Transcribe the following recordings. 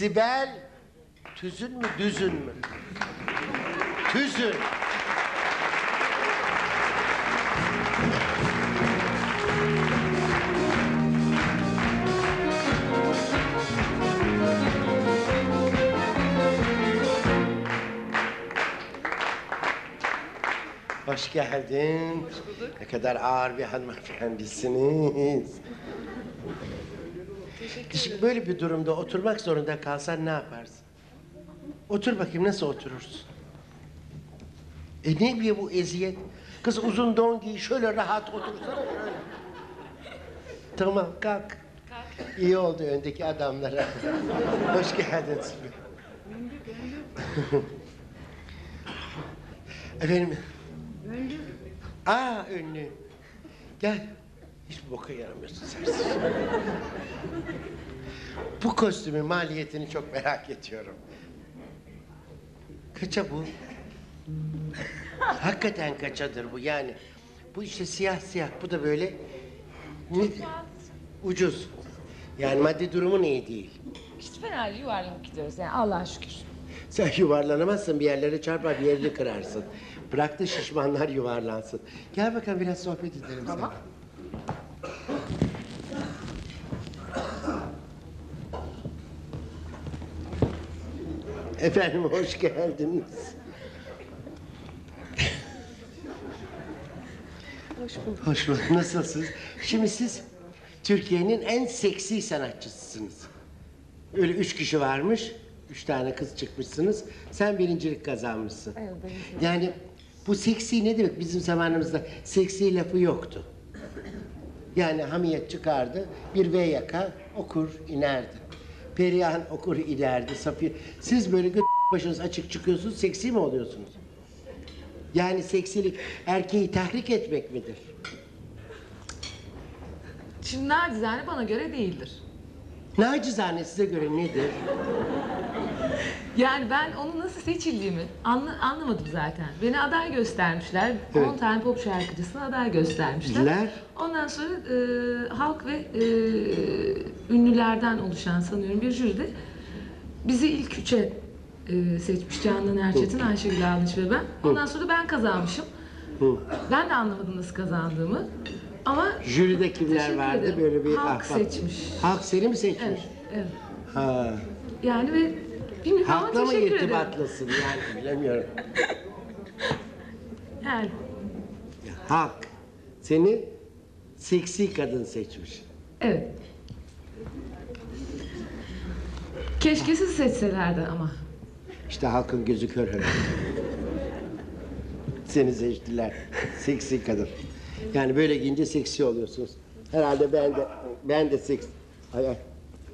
Sibel, tüzün mü, düzün mü? Tüzün. Hoş geldin. Hoş bulduk. Ne kadar ağır bir hanımefendisiniz. Teşekkür Şimdi böyle bir durumda oturmak zorunda kalsan ne yaparsın? Otur bakayım, nasıl oturursun? Ne bir bu eziyet? Kız uzun don giy, şöyle rahat otursana şöyle. Tamam, kalk. Kalk. İyi oldu öndeki adamlara. Hoş geldin Sibel. Efendim? Ünlü. Gel. Hiç boka yaramıyorsun sensiz. Bu kostümün maliyetini çok merak ediyorum. Kaça bu? Hakikaten kaçadır bu yani. Bu işte siyah siyah, bu da böyle... Ne? Ucuz. Yani maddi durumun iyi değil. Hiç fena değil, yuvarlanıp gidiyoruz yani Allah'a şükür. Sen yuvarlanamazsın, bir yerlere çarpar, bir yerini kırarsın. Bırak da şişmanlar yuvarlansın. Gel bakalım, biraz sohbet edelim Tamam. sana. Efendim, hoş geldiniz. Hoş bulduk. Hoş bulduk, nasılsınız? Şimdi siz Türkiye'nin en seksi sanatçısısınız. Öyle 3 kişi varmış, 3 tane kız çıkmışsınız. Sen birincilik kazanmışsın. Evet, birincilik. Yani bu seksi ne demek? Bizim zamanımızda seksi lafı yoktu. Yani hamiyet çıkardı, bir V yaka okur inerdi. Perihan okur inerdi, Safiye. Siz böyle başınız açık çıkıyorsunuz, seksi mi oluyorsunuz? Yani seksilik erkeği tahrik etmek midir? Şimdi nacizane bana göre değildir. Nacizane size göre nedir? Yani ben onu nasıl seçildiğimi anlamadım zaten. Beni aday göstermişler. Evet. 10 tane pop şarkıcısına aday göstermişler. Diler. Ondan sonra halk ve ünlülerden oluşan sanıyorum bir jüride bizi ilk 3'e seçmiş. Canan Erçetin, Ayşegül Alınç ve ben. Ondan sonra ben kazanmışım. Hı. Ben de anlamadım nasıl kazandığımı. Ama Jüride kimler teşekkür vardı ederim. böyle bir Halk ahbap? seçmiş. Halk seni mi seçmiş? Evet, evet. Ha. Yani ve bilmiyorum ama Halkla mı teşekkür ederim. irtibatlısın yani bilemiyorum. Yani Halk seni seksi kadın seçmiş. evet. Keşke siz seçselerdi ama. İşte halkın gözü kör herhalde. Seni seçtiler. Seksi kadın. Yani böyle giyince seksi oluyorsunuz. Herhalde ben de seksi. Ay ay.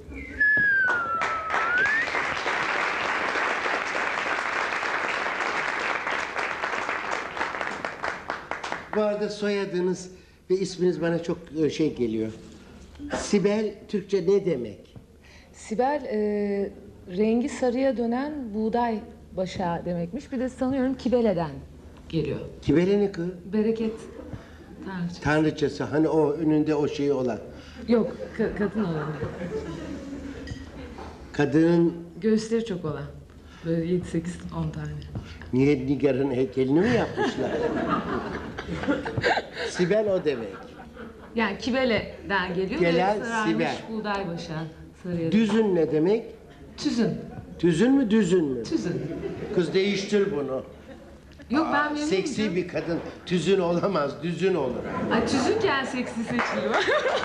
Bu arada soyadınız ve isminiz bana çok şey geliyor. Sibel Türkçe ne demek? Sibel rengi sarıya dönen buğday başağı demekmiş. Bir de sanıyorum Kibele'den geliyor. Kibele ne kız? Bereket tanrıçası. Tanrıçası, hani o önünde o şeyi olan. Yok, kadın olan. Kadının Göğüsleri çok olan. Böyle 7-8-10 tane. niye Nigar'ın heykelini mi yapmışlar? Sibel o demek. Yani Kibele'den geliyor. Gelen ve sararmış Sibel. buğday başağı. Sarıya Düzün ne demek? Tüzün. Tüzün mü düzün mü? Tüzün. Kız değiştir bunu. Yok ben memnunum. Seksi bir kadın tüzün olamaz, düzün olur. Ay tüzünken seksi seçiliyor.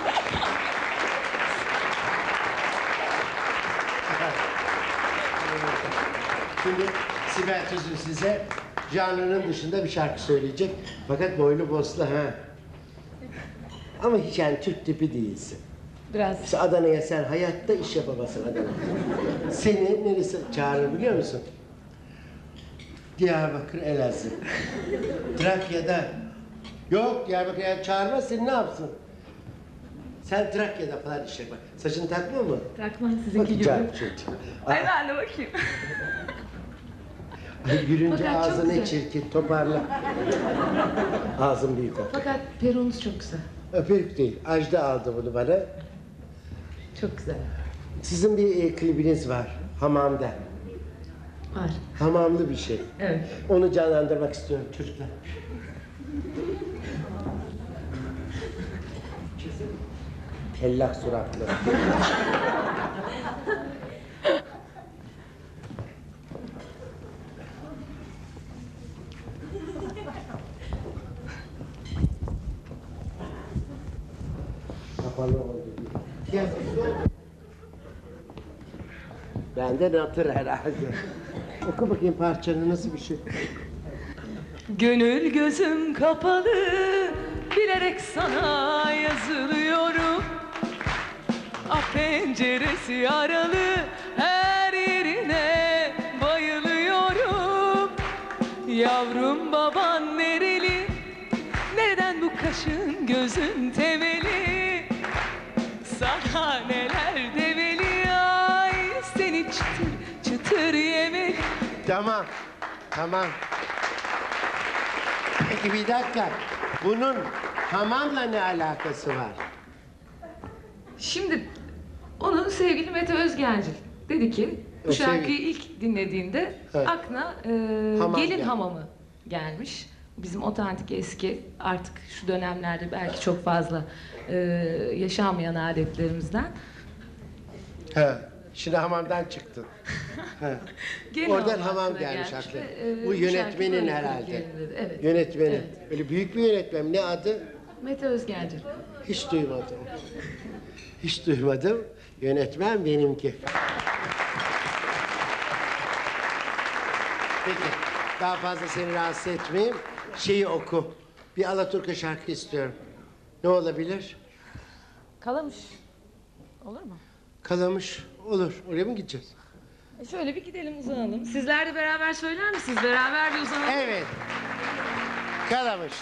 Şimdi Sibel Tüzün size janrının dışında bir şarkı söyleyecek. Fakat boylu boslu ha. Ama hiç yani Türk tipi değilsin. Biraz. İşte Adana'ya sen hayatta iş yapamazsın Adana. Seni neresi çağırır biliyor musun? Diyarbakır, Elazığ. Trakya'da. Yok Diyarbakır'a çağırmaz, seni ne yapsın? Sen Trakya'da falan iş yapar. Saçını takmıyor mu? Takman sizinki gibi. Bakacağım çocuğum. Ay ben de bakayım. Ay, gülünce Fakat çok ağzı ne güzel. çirkin, toparla. Ağzın büyük o. Fakat peronunuz çok güzel. Öpük değil, Ajda aldı bunu bana. Çok güzel. Sizin bir klibiniz var. Hamamda. Var. Hamamlı bir şey. Evet. Onu canlandırmak istiyorum çocuklar. Tellak suratlı. Kapalı oldu. Kıyafetli oldu. Benden hatır herhalde. Oku bakayım parçanı, nasıl bir şey? Gönül gözüm kapalı, bilerek sana yazılıyorum. Ah penceresi aralı, her yerine bayılıyorum. Yavrum baban nereli, neden bu kaşın gözün temeli? Sana neler develi, ay seni çıtır çıtır yemeli. Tamam, tamam. Peki bir dakika, bunun hamamla ne alakası var? Şimdi onu sevgili Mete Özgencil dedi ki bu O şarkıyı ilk dinlediğinde Evet. aklına Hamam gelin geldi. hamamı gelmiş. Bizim otantik eski artık şu dönemlerde belki çok fazla yaşanmayan adetlerimizden. He, şimdi hamamdan çıktın. He. Gelin Oradan hamamı hamam aklına gelmiş gelmiş aklı. ve, Bu bu yönetmenin şarkıyı böyle herhalde. Türkiye'nin dedi. Evet. Yönetmenin. Evet. Öyle büyük bir yönetmen. Ne adı? Mete Özgencil. Hiç duymadım. Hiç duymadım. Yönetmen benimki. Peki, daha fazla seni rahatsız etmeyeyim. Şeyi oku. Bir Alaturka şarkı istiyorum. Ne olabilir? Kalamış. Olur mu? Kalamış. Olur. Oraya mı gideceğiz? Şöyle bir gidelim uzanalım. Sizler de beraber söyler misiniz? Beraber bir uzanalım. Evet. Kalamış.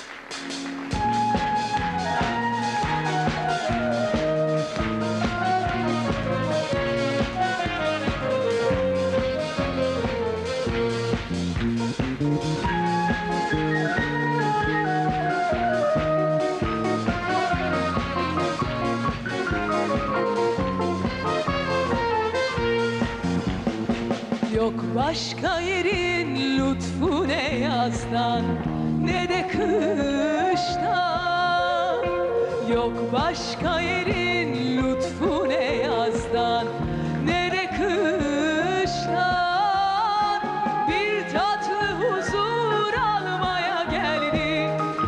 Yok başka yerin lütfu ne yazdan ne de kıştan. Yok başka yerin lütfu ne yazdan ne de kıştan. Bir tatlı huzur almaya geldik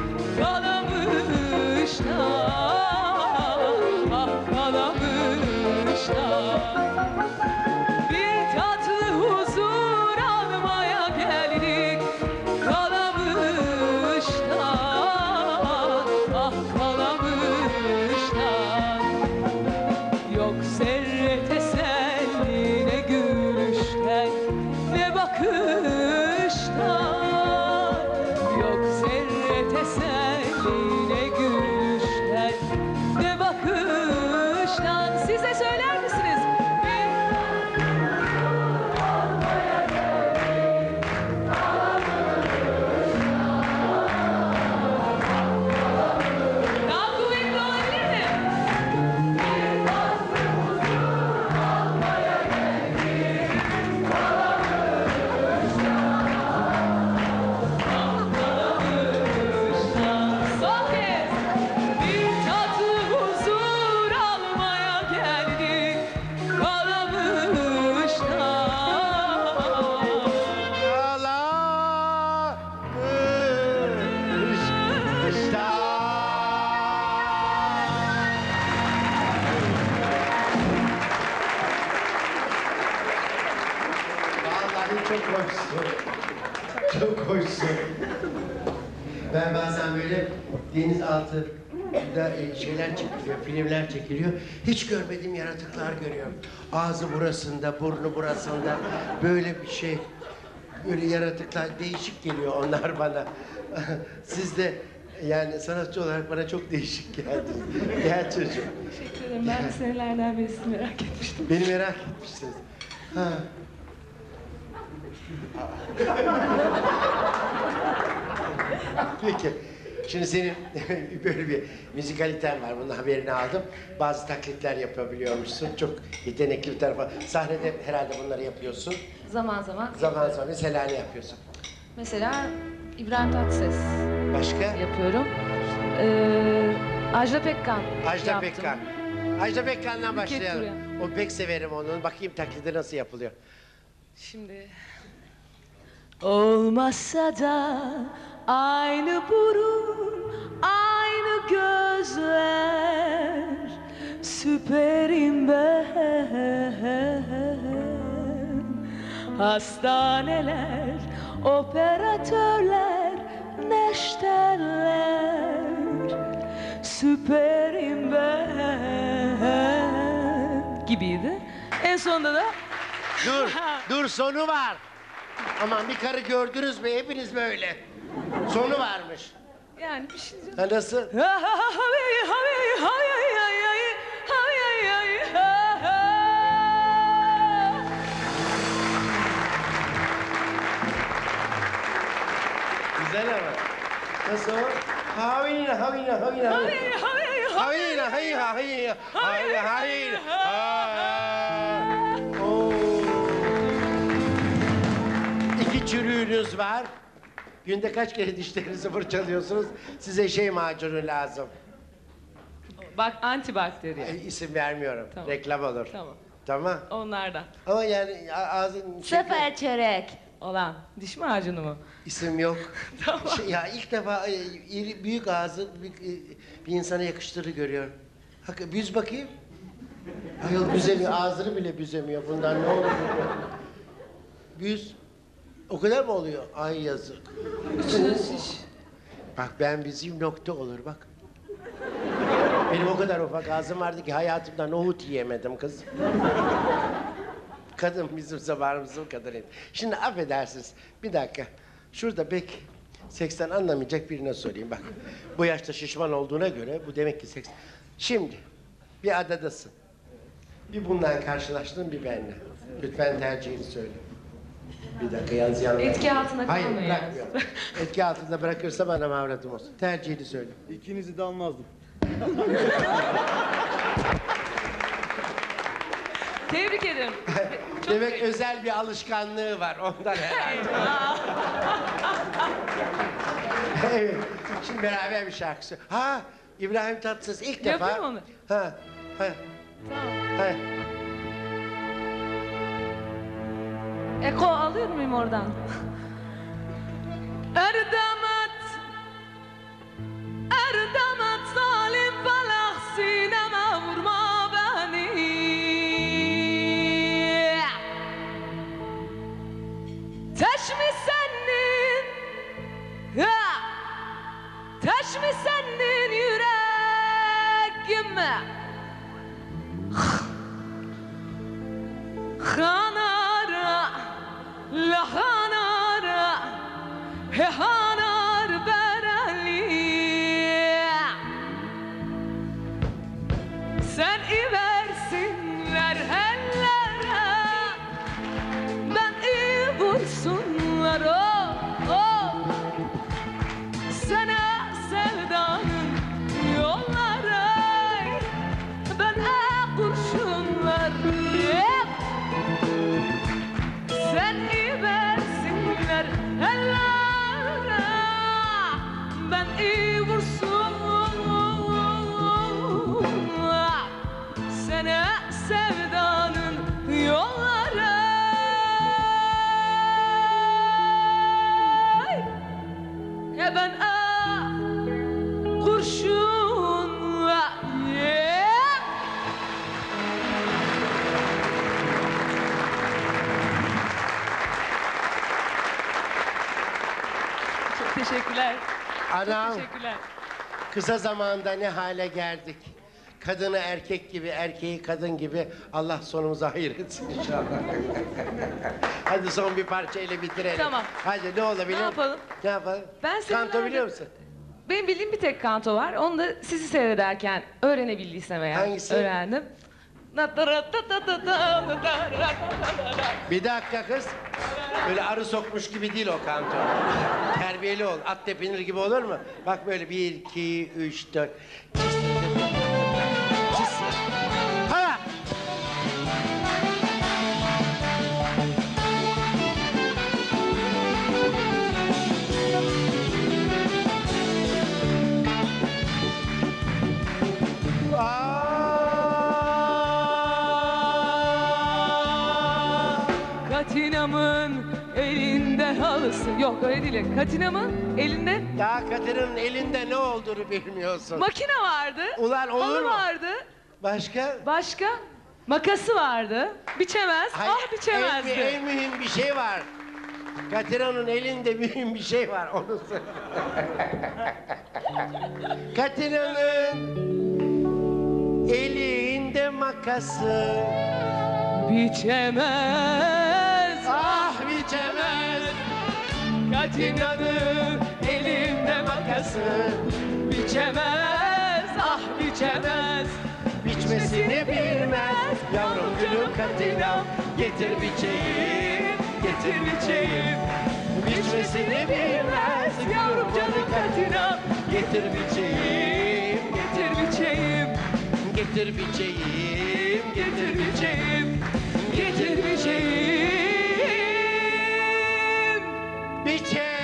Kalamış'tan. Ah Kalamış'tan. Bir tatlı huzur almaya geldik Kalamış'tan. Ah Kalamış'tan. Yok zerre teselli ne gülüşten ne bakıştan. Yok zerre teselli ne gülüşten ne bakıştan. Size söyler misiniz? Daha kuvvetli olabilir mi? Son kez. Bir tatlı huzur almaya geldik Kalamış'tan. Vallahi çok hoşsun. Çok hoşsun. Ben bazen böyle denizaltı da şeyler çekiliyor, filmler çekiliyor. Hiç görmediğim yaratıklar görüyorum. Ağzı burasında, burnu burasında. Böyle bir şey. Böyle yaratıklar değişik geliyor onlar bana. Siz de yani sanatçı olarak bana çok değişik geldiniz. Gel çocuğum. Teşekkür ederim. Ben de senelerden beri sizi merak etmiştim. Beni merak etmişsiniz. Ha. Peki. Şimdi senin böyle bir müzikaliten var. Bunun haberini aldım. Bazı taklitler yapabiliyormuşsun. Çok yetenekli bir tarafa. Sahnede herhalde bunları yapıyorsun. Zaman zaman. Zaman sonra mesela ne yapıyorsun? Mesela İbrahim Tatlıses Başka? yapıyorum. Ajda Pekkan Ajda yaptım. Pekkan. Ajda Pekkan'dan Buket başlayalım. Duruyan. O pek severim onu. Bakayım taklidi nasıl yapılıyor. Şimdi... Olmasa da aynı burun, aynı gözler, süperim ben. Hastaneler, operatörler, neşterler, süperim ben gibiydi. En sonunda da Dur sonu var. Aman bir karı gördünüz mü? Hepiniz böyle. Sonu varmış. yani bir şey diyeceğim. Ha nasıl? Güzel ama. Nasıl o? Havina, havina, havina. Havina, hayya, hayya. Hayya, hayya. Oo. İki çürüğünüz var. Günde kaç kere dişlerinizi fırçalıyorsunuz? Size şey macunu lazım. Bak antibakteriyel. İsim vermiyorum. Tamam. Reklam olur. Tamam. Tamam. Onlardan. Ama yani ağzın... Sefer çörek olan diş macunu mu? İsim yok. Tamam. Ya ilk defa büyük ağzı bir insana yakıştığını görüyorum. Büz bakayım. Ayol büzemiyor. Ağzını bile büzemiyor. Bundan ne olur? Büz. O kadar mı oluyor? Ay yazık. Bak ben büzeyim nokta olur bak. Benim o kadar ufak ağzım vardı ki hayatımda nohut yiyemedim kız. Kadın bizim zamanımızın kadını. Şimdi affedersiniz. Bir dakika. Şurada pek seksten anlamayacak birine sorayım bak. Bu yaşta şişman olduğuna göre bu demek ki seks. Şimdi bir adadasın. Bir bundan karşılaştın bir benimle. Lütfen tercihini söyle. Bir dakika yalnız yanına. Etki altında Hayır kalmayın. bırakmıyorum. Etki altında bırakırsa bana mavradım olsun. Tercihini söyle. İkinizi de almazdım. Tebrik ederim. Demek özel bir alışkanlığı var ondan herhalde. Evet. Şimdi beraber bir şarkı söyle. Ha İbrahim Tatlıses ilk defa. Yapayım onu. Ha. Ha. Tamam. Ha. Eko alıyor muyum oradan? Erdemet, Erdemet zalim felak sineme vurma beni. Teşmi senin, teşmi senin yüreğime. Hanara, lahanara, hehanar bereli. Sen iversinler ellere, ben vursunlar oh. Sana sevdanın yolları, ben kurşunlar. Sen versinler ellere, ben vursunlar. Sana sevdanın yolları. Ya ben kurşunlar. Çok teşekkürler. Anam Çok teşekkürler. kısa zamanda ne hale geldik. Kadını erkek gibi, erkeği kadın gibi. Allah sonumuzu hayır etsin inşallah. Hadi son bir parçayla bitirelim. Tamam. Hadi ne olabilir? Ne yapalım? Ne yapalım? Ben Kanto seninle- biliyor musun? Benim bildiğim bir tek kanto var. Onu da sizi seyrederken öğrenebildiysem eğer. Hangisi? Öğrendim. Bir dakika kız. Böyle arı sokmuş gibi değil o kanto. Terbiyeli ol. At tepinir gibi olur mu? Bak böyle 1, 2, 3, 4. Ha! Katinamın elinde halısı. Yok öyle değil. Katinamın elinde Daha Katerina'nın elinde ne olduğunu bilmiyorsun. makine vardı. Ulan olur halı mu? vardı. Başka? Başka? Makası vardı. Biçemez. Hayır, Ah biçemezdi. en mühim bir şey var. Katerina'nın elinde mühim bir şey var. Onu söyle. Katerina'nın elinde makası. Biçemez. Ah biçemez. Katina'nın elinde makası. Biçemez. Ah biçemez. Biçmesini bilmez. Yavrum gülüm Katinam. Getir biçeyim. Getir biçeyim. Biçmesini bilmez. Yavrum canım Katinam. Getir biçeyim. Getir biçeyim. Getir biçeyim. Getir biçeyim. Getir biçeyim. Biçeyim.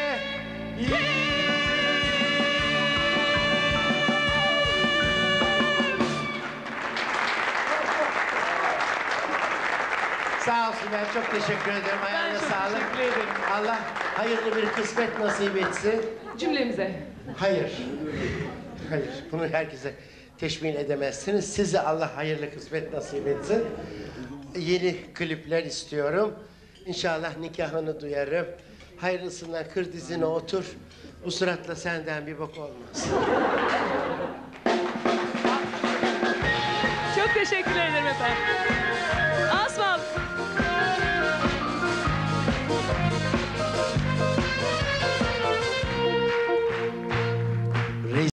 Sağ olsun, ben çok teşekkür ederim. Ayağına çok sağlık. teşekkür ederim. Allah hayırlı bir kısmet nasip etsin. Cümlemize. Hayır. Hayır. Bunu herkese teşmil edemezsiniz. Size Allah hayırlı kısmet nasip etsin. Yeni klipler istiyorum. İnşallah nikahını duyarım. Hayırlısından kır dizine otur. Bu suratla senden bir bok olmaz. Çok teşekkür ederim efendim.